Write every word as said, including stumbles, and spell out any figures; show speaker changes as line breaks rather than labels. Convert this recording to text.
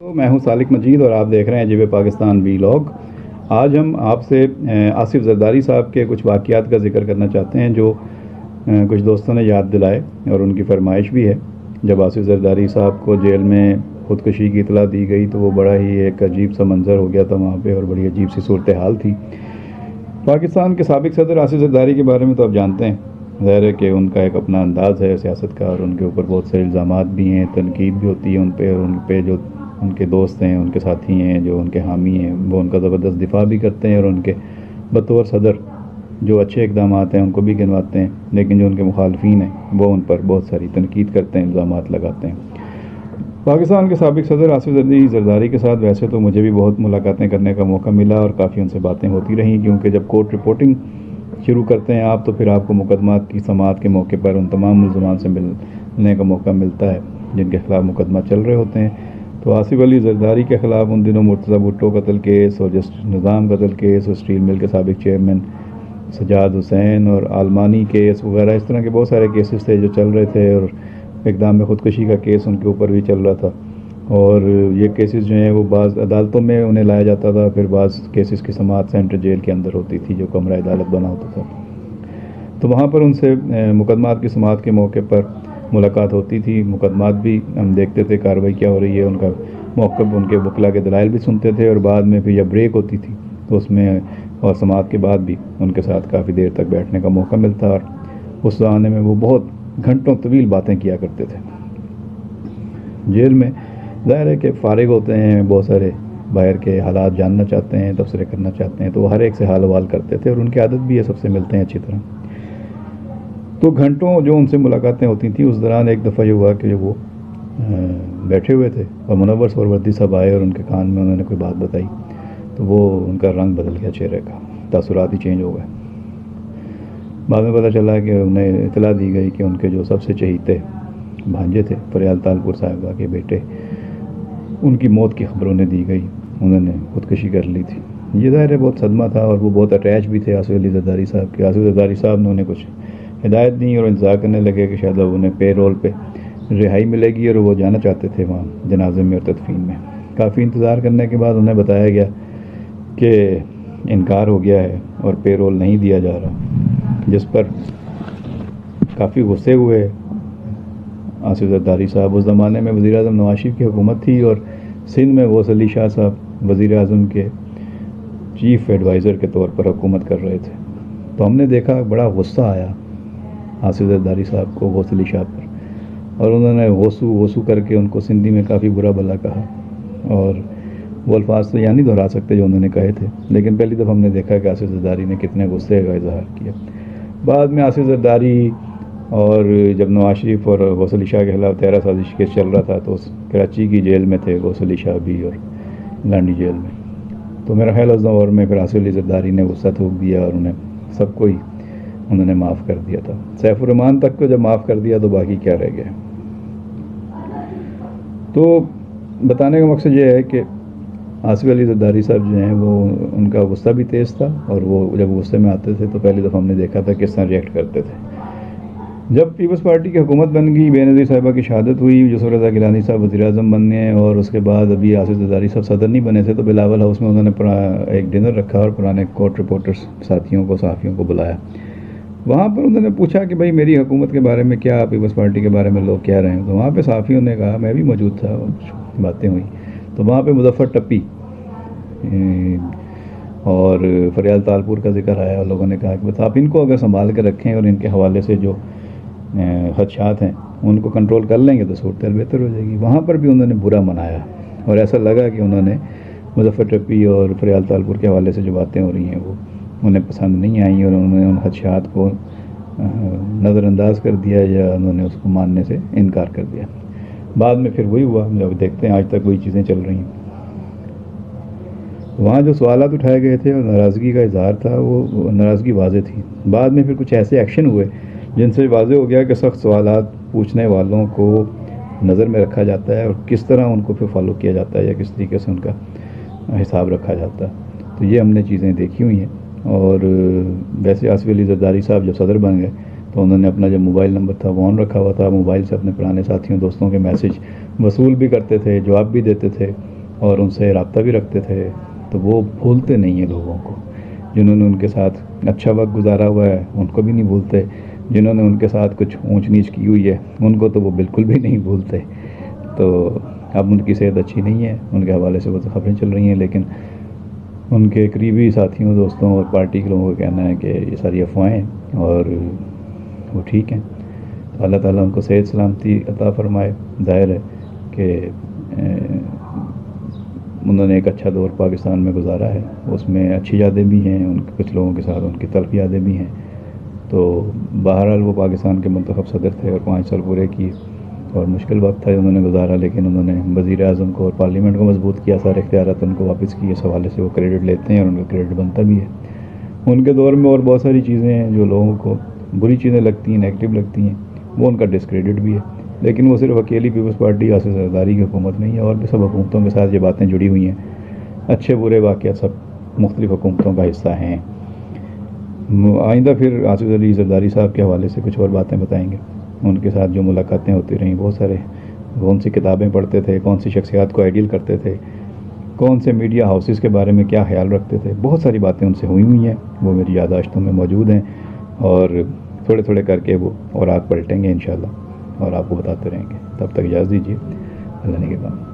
تو میں ہوں سالک مجید اور آپ دیکھ رہے ہیں جیب پاکستان وی لاگ۔ آج ہم آپ سے آصف زرداری صاحب کے کچھ واقعات کا ذکر کرنا چاہتے ہیں جو کچھ دوستوں نے یاد دلائے اور ان کی فرمائش بھی ہے۔ جب آصف زرداری صاحب کو جیل میں خودکشی کی اطلاع دی گئی تو وہ بڑا ہی ایک عجیب سا منظر ہو گیا تھا وہاں پہ، اور بڑی عجیب سی صورتحال تھی۔ پاکستان کے سابق صدر آصف زرداری کے بارے میں تو آپ جانتے ہیں، ظاہر ہے کہ ان کا ایک اپنا انداز ہے سیاست کا، اور ان کے اوپر بہت سے الزامات بھی ہیں، تنقید بھی ہوتی ہے ان پہ، اور ان پہ جو ان کے دوست ہیں، ان کے ساتھی ہیں، جو ان کے حامی ہیں، وہ ان کا زبردست دفاع بھی کرتے ہیں، اور ان کے بطور صدر جو اچھے اقدامات ہیں ان کو بھی گنواتے ہیں، لیکن جو ان کے مخالفین ہیں وہ ان پر بہت ساری تنقید کرتے ہیں، الزامات لگاتے ہیں۔ پاکستان کے سابق صدر آصف زرداری کے ساتھ ویسے تو مجھے بھی بہت ملاقاتیں کرنے کا موقع ملا اور کافی ان سے باتیں ہوتی رہیں، کیونکہ جب کورٹ رپورٹنگ شروع کرتے ہیں آپ تو پھر آپ کو مقدمات کی سماعت کے موقع پر ان تمام ملزمان سے ملنے کا موقع ملتا ہے جن کے خلاف مقدمہ چل رہے ہوتے ہیں۔ تو آصف علی زرداری کے خلاف ان دنوں مرتضیٰ بھٹو قتل کیس اور جسٹس نظام قتل کیس اور اسٹیل مل کے سابق چیئرمین سجاد حسین اور آلمانی کیس وغیرہ اس طرح کے بہت سارے کیسز تھے جو چل رہے تھے، اور اقدام میں خودکشی کا کیس ان کے اوپر بھی چل رہا تھا، اور یہ کیسز جو ہیں وہ بعض عدالتوں میں انہیں لایا جاتا تھا، پھر بعض کیسز کی سماعت سینٹرل جیل کے اندر ہوتی تھی جو کمرہ عدالت بنا ہوتا تھا، تو وہاں پر ان سے مقدمات کی سماعت کے موقع پر ملاقات ہوتی تھی۔ مقدمات بھی ہم دیکھتے تھے، کارروائی کیا ہو رہی ہے، ان کا موقف، ان کے وکلا کے دلائل بھی سنتے تھے، اور بعد میں پھر جب بریک ہوتی تھی تو اس میں اور سماعت کے بعد بھی ان کے ساتھ کافی دیر تک بیٹھنے کا موقع ملتا، اور اس زمانے میں وہ بہت گھنٹوں طویل باتیں کیا کرتے تھے۔ جیل میں ظاہر ہے کہ فارغ ہوتے ہیں، بہت سارے باہر کے حالات جاننا چاہتے ہیں، تبصرے کرنا چاہتے ہیں، تو وہ ہر ایک سے حال حوال کرتے تھے، اور ان کی عادت بھی ہے، سب سے ملتے ہیں اچھی طرح۔ تو گھنٹوں جو ان سے ملاقاتیں ہوتی تھیں، اس دوران ایک دفعہ یہ ہوا کہ وہ بیٹھے ہوئے تھے اور منور سہروردی صاحب آئے اور ان کے کان میں انہوں نے کوئی بات بتائی، تو وہ ان کا رنگ بدل گیا چہرے کا، تاثرات ہی چینج ہو گئے۔ بعد میں پتہ چلا کہ انہیں اطلاع دی گئی کہ ان کے جو سب سے چہیتے بھانجے تھے فریال تالپور صاحبہ کے بیٹے، ان کی موت کی خبر انہیں دی گئی، انہوں نے خودکشی کر لی تھی۔ یہ ظاہر ہے بہت صدمہ تھا، اور وہ بہت اٹیچ بھی تھے آصف علی زرداری صاحب کے۔ آصف زرداری صاحب نے انہیں کچھ ہدایت دی اور انتظار کرنے لگے کہ شاید اب انہیں پے رول پہ رہائی ملے گی، اور وہ جانا چاہتے تھے وہاں جنازے میں اور تدفین میں۔ کافی انتظار کرنے کے بعد انہیں بتایا گیا کہ انکار ہو گیا ہے اور پے رول نہیں دیا جا رہا، جس پر کافی غصے ہوئے آصف زرداری صاحب۔ اس زمانے میں وزیر اعظم نواز شریف کی حکومت تھی، اور سندھ میں غوث علی شاہ صاحب وزیر اعظم کے چیف ایڈوائزر کے طور پر حکومت کر رہے تھے۔ تو ہم نے دیکھا بڑا غصہ آیا آصف زرداری صاحب کو غوث علی شاہ پر، اور انہوں نے غوثو غوثو کر کے ان کو سندھی میں کافی برا بھلا کہا، اور وہ الفاظ تو یہاں نہیں دہرا سکتے جو انہوں نے کہے تھے، لیکن پہلی دفعہ ہم نے دیکھا کہ آصف زرداری نے کتنے غصے کا اظہار کیا۔ بعد میں آصف زرداری اور جب نواز شریف اور غوث علی شاہ کے خلاف تیرہ سازش کیس چل رہا تھا تو کراچی کی جیل میں تھے غوث علی شاہ بھی، اور لانڈی جیل میں۔ تو میرا خیال اس دور میں پھر آصف علی زرداری نے غصہ تھوک دیا اور انہیں سب کو ہی انہوں نے معاف کر دیا تھا۔ سیف الرحمان تک کو جب معاف کر دیا تو باقی کیا رہ گیا۔ تو بتانے کا مقصد یہ ہے کہ آصف علی زرداری صاحب جو ہیں وہ ان کا غصہ بھی تیز تھا، اور وہ جب غصے میں آتے تھے تو پہلی دفعہ ہم نے دیکھا تھا کس طرح ریئیکٹ کرتے تھے۔ جب پیپلز پارٹی کی حکومت بن گئی، بے نظیر صاحبہ کی شہادت ہوئی، یوسف رضا گیلانی صاحب وزیر اعظم بنے، اور اس کے بعد ابھی آصف زرداری صاحب صدر نہیں بنے تھے، تو بلاول ہاؤس میں انہوں نے ایک ڈنر رکھا اور پرانے کورٹ رپورٹرز ساتھیوں کو، صحافیوں کو بلایا۔ وہاں پر انہوں نے پوچھا کہ بھائی میری حکومت کے بارے میں کیا، پیپلز پارٹی کے بارے میں لوگ کہہ رہے ہیں، تو وہاں پہ صحافیوں نے کہا، میں بھی موجود تھا، باتیں ہوئیں، تو وہاں پہ مظفر ٹپی اور فریال تالپور کا ذکر آیا، اور لوگوں نے کہا کہ بس آپ ان کو اگر سنبھال کے رکھیں اور ان کے حوالے سے جو خدشات ہیں ان کو کنٹرول کر لیں گے تو صورتحال بہتر ہو جائے گی۔ وہاں پر بھی انہوں نے برا منایا، اور ایسا لگا کہ انہوں نے مظفر ٹپی اور فریال تالپور کے حوالے سے جو باتیں ہو رہی ہیں وہ انہیں پسند نہیں آئیں، اور انہوں نے ان خدشات کو نظر انداز کر دیا یا انہوں نے اس کو ماننے سے انکار کر دیا۔ بعد میں پھر وہی ہوا، جب دیکھتے ہیں آج تک وہی چیزیں چل رہی ہیں۔ وہاں جو سوالات اٹھائے گئے تھے اور ناراضگی کا اظہار تھا، وہ ناراضگی واضح تھی۔ بعد میں پھر کچھ ایسے ایکشن ہوئے جن سے واضح ہو گیا کہ سخت سوالات پوچھنے والوں کو نظر میں رکھا جاتا ہے، اور کس طرح ان کو پھر فالو کیا جاتا ہے یا کس طریقے سے ان کا حساب رکھا جاتا ہے۔ تو یہ ہم نے چیزیں دیکھی ہوئی ہیں۔ اور ویسے آصف علی زرداری صاحب جب صدر بن گئے تو انہوں نے اپنا جو موبائل نمبر تھا وہ آن رکھا ہوا تھا، موبائل سے اپنے پرانے ساتھیوں دوستوں کے میسج وصول بھی کرتے تھے، جواب بھی دیتے تھے، اور ان سے رابطہ بھی رکھتے تھے، تو وہ بھولتے نہیں ہیں لوگوں کو. جنہوں نے ان کے ساتھ اچھا وقت گزارا ہوا ہے ان کو بھی نہیں بھولتے، جنہوں نے ان کے ساتھ کچھ اونچ نیچ کی ہوئی ہے ان کو تو وہ بالکل بھی نہیں بھولتے. تو اب ان کی صحت اچھی نہیں ہے، ان کے حوالے سے بہت خبریں چل رہی ہیں، لیکن ان کے قریبی ساتھیوں، دوستوں اور پارٹی کے لوگوں کا کہنا ہے کہ یہ ساری افواہیں ہیں اور وہ ٹھیک ہیں. تو اللہ تعالیٰ ان کو صحت سلامتی عطا فرمائے. ظاہر ہے کہ انہوں نے ایک اچھا دور پاکستان میں گزارا ہے، اس میں اچھی یادیں بھی ہیں، ان کچھ لوگوں کے ساتھ ان کی تلخ یادیں بھی ہیں. تو بہرحال وہ پاکستان کے منتخب صدر تھے اور پانچ سال پورے کیے اور مشکل وقت تھا انہوں نے گزارا، لیکن انہوں نے وزیر اعظم کو اور پارلیمنٹ کو مضبوط کیا، سارے اختیارات ان کو واپس کیے. اس حوالے سے وہ کریڈٹ لیتے ہیں اور ان کا کریڈٹ بنتا بھی ہے. ان کے دور میں اور بہت ساری چیزیں ہیں جو لوگوں کو بری چیزیں لگتی ہیں، نیگیٹو لگتی ہیں، وہ ان کا ڈسکریڈٹ بھی ہے. لیکن وہ صرف اکیلی پیپلز پارٹی آصف زرداری کی حکومت نہیں ہے، اور بھی سب حکومتوں کے ساتھ یہ باتیں جڑی ہوئی ہیں. اچھے برے واقعات سب مختلف حکومتوں کا حصہ ہیں. آئندہ پھر آصف علی زرداری صاحب کے حوالے سے کچھ اور باتیں بتائیں گے. ان کے ساتھ جو ملاقاتیں ہوتی رہیں، بہت سارے کون سی کتابیں پڑھتے تھے، کون سی شخصیات کو آئیڈیل کرتے تھے، کون سے میڈیا ہاؤسز کے بارے میں کیا خیال رکھتے تھے، بہت ساری باتیں ان سے ہوئی ہوئی ہیں، وہ میری یادداشتوں میں موجود ہیں. اور تھوڑے تھوڑے کر کے وہ اور آگ پلٹیں گے انشاءاللہ اور آپ کو بتاتے رہیں گے. تب تک اجازت دیجیے. اللہ نگہبان.